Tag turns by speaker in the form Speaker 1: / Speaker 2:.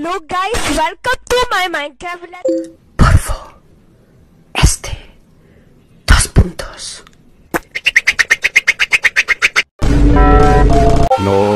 Speaker 1: Hello guys, welcome to my Minecraft.
Speaker 2: Porfo, dos puntos.
Speaker 3: No.